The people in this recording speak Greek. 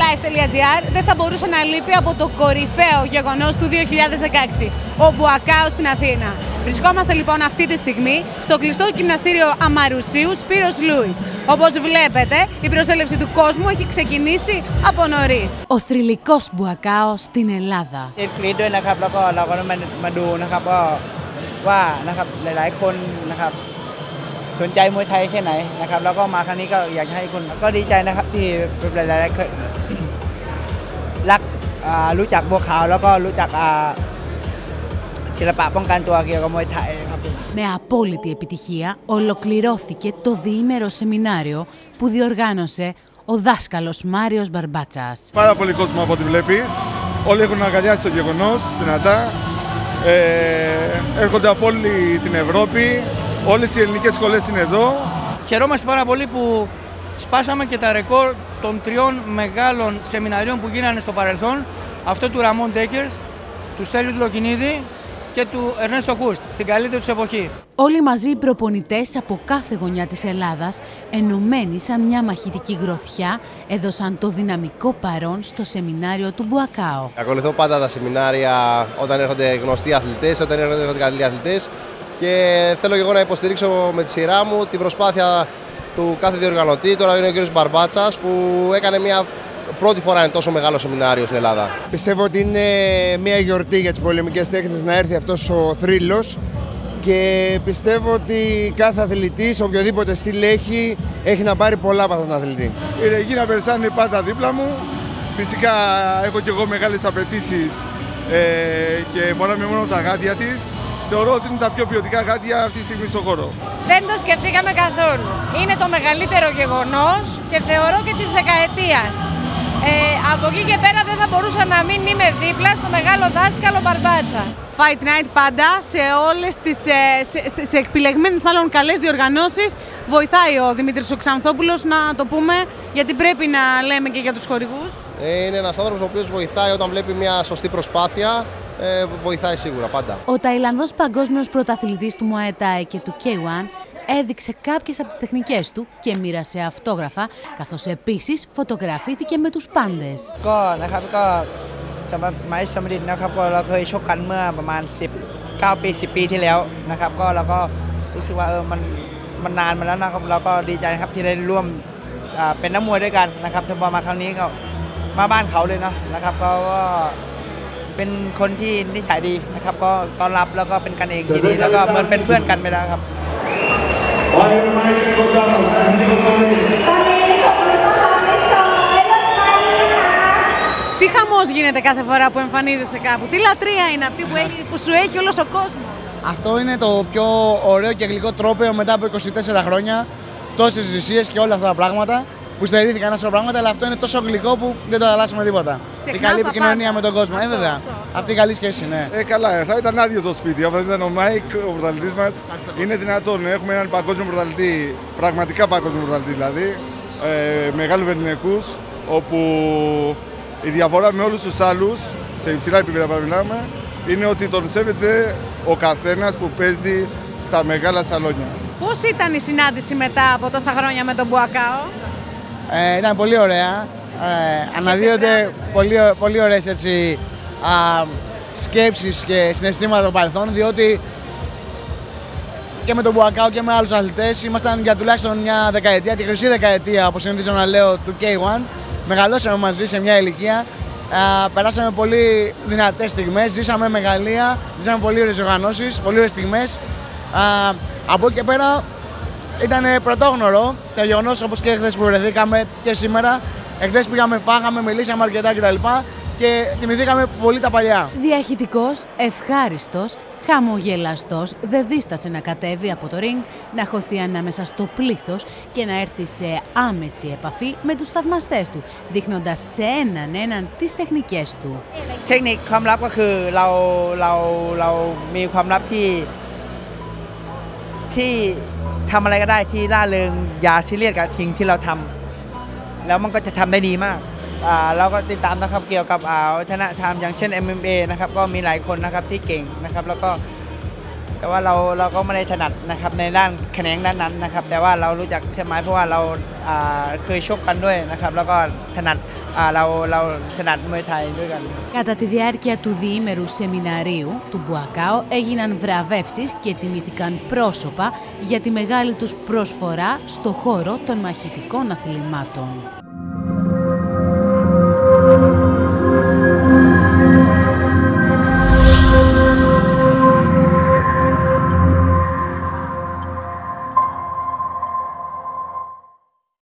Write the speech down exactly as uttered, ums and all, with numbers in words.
live τελεία gr δεν θα μπορούσε να λείπει από το κορυφαίο γεγονός του δύο χιλιάδες δεκαέξι, ο Μπουακάο στην Αθήνα. Βρισκόμαστε λοιπόν αυτή τη στιγμή στο κλειστό γυμναστήριο Αμαρουσίου Σπύρος Λούις. Όπως βλέπετε, η προσέλευση του κόσμου έχει ξεκινήσει από νωρίς. Ο θρυλικός Μπουακάο στην Ελλάδα. กรี๊ดด้วยนะครับแล้วก็เราก็มามาดูนะครับก็ว่านะครับหลายๆคนนะครับสนใจมวยไทยแค่ไหนนะครับแล้วก็มาครั้งนี้ก็อยากให้คุณก็ดีใจนะครับที่หลายๆคนรักรู้จักบัวขาวแล้วก็รู้จักศิลปะป้องกันตัวเกี่ยวกับมวยไทยครับ. Με απόλυτη επιτυχία ολοκληρώθηκε το διήμερο σεμινάριο που διοργάνωσε ο δάσκαλος Μάριος Μπαρμπάτσας. Πάρα πολύ κόσμο από ό,τι βλέπεις. Όλοι έχουν αγκαλιάσει το γεγονός δυνατά. Ε, έρχονται από όλη την Ευρώπη. Όλες οι ελληνικές σχολές είναι εδώ. Χαιρόμαστε πάρα πολύ που σπάσαμε και τα ρεκόρ των τριών μεγάλων σεμιναρίων που γίνανε στο παρελθόν. Αυτό του Ραμόν Ντέκερς, του Στέλιου Τλοκινίδη και του Ερνέστο Χούστ, στην καλύτερη τους εποχή. Όλοι μαζί οι προπονητές από κάθε γωνιά της Ελλάδας, ενωμένοι σαν μια μαχητική γροθιά, έδωσαν το δυναμικό παρόν στο σεμινάριο του Μπουακάο. Ακολουθώ πάντα τα σεμινάρια όταν έρχονται γνωστοί αθλητές, όταν έρχονται καλοί αθλητές και θέλω και εγώ να υποστηρίξω με τη σειρά μου την προσπάθεια του κάθε διοργανωτή. Τώρα είναι ο κ. Μπαρμπάτσας που έκανε μια πρώτη φορά είναι τόσο μεγάλο σεμινάριο στην Ελλάδα. Πιστεύω ότι είναι μια γιορτή για τις πολεμικές τέχνες να έρθει αυτός ο θρύλος και πιστεύω ότι κάθε αθλητής, οποιοδήποτε στυλ έχει, έχει να πάρει πολλά από τον αθλητή. Η Ρεγίνα Μπερσάν είναι πάντα δίπλα μου. Φυσικά έχω και εγώ μεγάλες απαιτήσεις ε, και φοράμε μόνο τα γάντια της. Θεωρώ ότι είναι τα πιο ποιοτικά γάντια αυτή τη στιγμή στον χώρο. Δεν το σκεφτήκαμε καθόλου. Είναι το μεγαλύτερο γεγονός και θεωρώ και της δεκαετίας. Ε, από εκεί και πέρα δεν θα μπορούσα να μην είμαι δίπλα στο μεγάλο δάσκαλο Μπαρμπάτσα. Fight Night πάντα σε όλες τις σε, σε, σε επιλεγμένες μάλλον καλές διοργανώσεις βοηθάει ο Δημήτρης ο Ξανθόπουλος, να το πούμε, γιατί πρέπει να λέμε και για τους χορηγούς. Ε, είναι ένας άνθρωπος ο οποίος βοηθάει όταν βλέπει μια σωστή προσπάθεια, ε, βοηθάει σίγουρα πάντα. Ο Ταϊλανδός παγκόσμιος πρωταθλητής του Muay Thai και του κέι ουάν έδειξε κάποιες από τις τεχνικές του και μοίρασε αυτόγραφα, καθώς επίσης φωτογραφήθηκε με τους πάντες. ก็นะครับก็สำหรับไม้สมฤทธิ์นะครับก็เราเคยชกกันเมื่อประมาณสิบเก้าปีสิบปีที่แล้วนะครับก็เราก็รู้สึกว่าเออมันมันนานมาแล้วนะครับเราก็ดีใจครับที่ได้ร่วมเป็นนักมวยด้วยกันนะครับพอมาครั้งนี้ก็มาบ้านเขาเลยเนาะนะครับก็เป็นคนที่นิสัยดีนะครับก็ต้อนรับแล้วก็เป็นกันเองที่ดีแล้วก็เหมือนเป็นเพื่อนกันไปแล้วครับ. Τι χαμός γίνεται κάθε φορά που εμφανίζεσαι κάπου, τι λατρεία είναι αυτή που, έχει, που σου έχει όλος ο κόσμος. Αυτό είναι το πιο ωραίο και γλυκό τρόπαιο μετά από είκοσι τέσσερα χρόνια, τόσες θυσίες και όλα αυτά τα πράγματα που στερήθηκαν ένα σωρό πράγματα, αλλά αυτό είναι τόσο γλυκό που δεν το αλλάσουμε τίποτα. Η καλή επικοινωνία με τον κόσμο, ε, βέβαια. Αυτή η καλή σχέση, ναι. Ε, καλά, θα ήταν άδειο το σπίτι. Αυτό ήταν ο Μάικ, ο πρωταθλητής μας. Είναι δυνατόν. Έχουμε έναν παγκόσμιο πρωταθλητή, πραγματικά παγκόσμιο πρωταθλητή δηλαδή, ε, μεγάλου βεληνικούς, όπου η διαφορά με όλους τους άλλους, σε υψηλά επίπεδα που μιλάμε, είναι ότι τον σέβεται ο καθένας που παίζει στα μεγάλα σαλόνια. Πώς ήταν η συνάντηση μετά από τόσα χρόνια με τον Μπουακάο? Ε, ήταν πολύ ωραία. Ε, αναδύονται πολύ, πολύ ωραίες έτσι, α, σκέψεις και συναισθήματα των παρελθόν, διότι και με τον Μπουακάο και με άλλους αθλητές ήμασταν για τουλάχιστον μια δεκαετία, τη χρυσή δεκαετία, όπως συνηθίζω να λέω, του κέι ουάν. Μεγαλώσαμε μαζί σε μια ηλικία, α, περάσαμε πολύ δυνατές στιγμές, ζήσαμε μεγαλεία, ζήσαμε πολύ ωραίες οργανώσεις, πολύ ωραίες στιγμές. Α, από εκεί και πέρα ήταν πρωτόγνωρο το γεγονός, όπως και χθες που βρεθήκαμε και σήμερα. Εχθές πήγαμε, φάγαμε, μιλήσαμε αρκετά κτλ. Και θυμηθήκαμε πολύ τα παλιά. Διαχυτικός, ευχάριστος, χαμογελαστός, δεν δίστασε να κατέβει από το ring, να χωθεί ανάμεσα στο πλήθος και να έρθει σε άμεση επαφή με τους θαυμαστές του, δείχνοντας σε έναν έναν τις τεχνικές του. เทคนิคความลับก็คือเราเราเรามีความลับที่ที่ทำอะไรก็ได้ที่ร่าเริงอย่าซีเรียสกับทิ้งที่เราทำแล้วมันก็จะทำได้ดีมากเราก็ติดตามนะครับเกี่ยวกับวัฒนธรรมอย่างเช่น เอ็ม เอ็ม เอ นะครับก็มีหลายคนนะครับที่เก่งนะครับแล้วก็แต่ว่าเราเราก็ไม่ได้ถนัดนะครับในด้านแขนงด้านนั้นนะครับแต่ว่าเรารู้จักใช่ไหมเพราะว่าเราเคยชกกันด้วยนะครับแล้วก็ถนัดอ่าเราเราถนัดมวยไทยด้วยกัน Κατά τη διάρκεια του διήμερου σεμιναρίου του Μπουακάο έγιναν βραβεύσεις και τιμήθηκαν πρόσωπα για τη μεγάλη τους προσφορά στο χώρο των μαχητικών αθλημάτων.